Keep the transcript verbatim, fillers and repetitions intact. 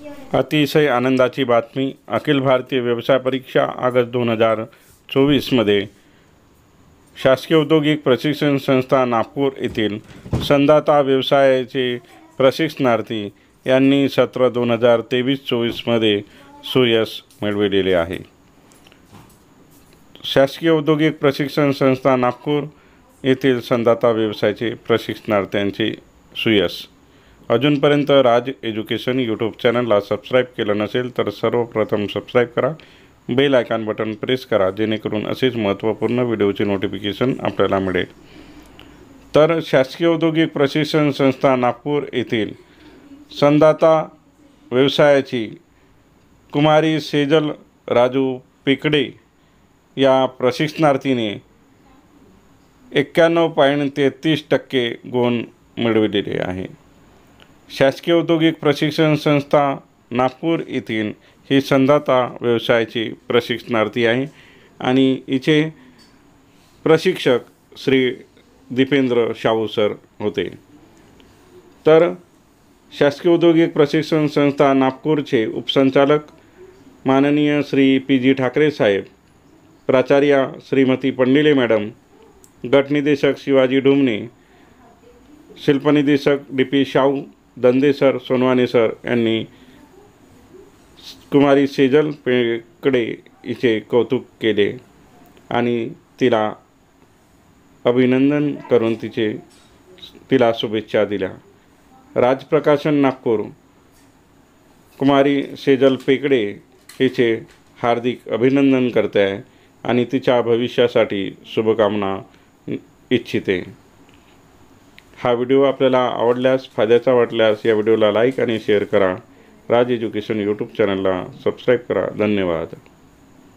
अतिशय आनंदाची बातमी। अखिल भारतीय व्यवसाय परीक्षा ऑगस्ट दोन हजार चोवीसमध्ये शासकीय औद्योगिक प्रशिक्षण संस्था नागपूर येथील संदाता व्यवसायाचे प्रशिक्षणार्थी यांनी सत्र दोन हजार तेवीस चोवीसमध्ये सुयश मिळविलेले आहे। शासकीय औद्योगिक प्रशिक्षण संस्था नागपूर येथील संदाता व्यवसायाचे प्रशिक्षणार्थ्यांचे सुयश। अजूनपर्यंत राज एज्युकेशन यूट्यूब चॅनलला सबस्क्राईब केलं नसेल तर सर्वप्रथम सबस्क्राईब करा, बेल आयकॉन बटन प्रेस करा, जेणेकरून असेच महत्त्वपूर्ण व्हिडिओचे नोटिफिकेशन आपल्याला मिळेल। तर शासकीय औद्योगिक प्रशिक्षण संस्था नागपूर येथील संदाता व्यवसायाची कुमारी सेजल राजू पिकडे या प्रशिक्षणार्थीने एक्क्याण्णव पॉईंट तेहतीस टक्के गुण मिळविलेले आहे। शासकीय औद्योगिक प्रशिक्षण संस्था नागपूर येथील ही संदाता व्यवसायाची प्रशिक्षणार्थी आहे आणि हिचे प्रशिक्षक श्री दीपेंद्र शाहू सर होते। तर शासकीय औद्योगिक प्रशिक्षण संस्था नागपूरचे उपसंचालक माननीय श्री पी जी ठाकरे साहेब, प्राचार्य श्रीमती पंडिले मॅडम, गटनिदेशक शिवाजी डुमणे, शिल्पनिदेशक D P Shahu, Dande sir, Sonwane sir यांनी कुमारी सेजल पेकडे हिचे कौतुक केले आणि तिला अभिनंदन करून तिचे तिला शुभेच्छा दिल्या। राजप्रकाशन नागपूर कुमारी सेजल पेकडे हिचे हार्दिक अभिनंदन करते आहे आणि तिच्या भविष्यासाठी शुभकामना इच्छिते। हा व्हिडिओ आपल्याला आवडल्यास, फायद्याचा वाटल्यास या व्हिडिओला लाईक आणि शेअर करा। राज एज्युकेशन यूट्यूब चॅनलला सबस्क्राईब करा। धन्यवाद।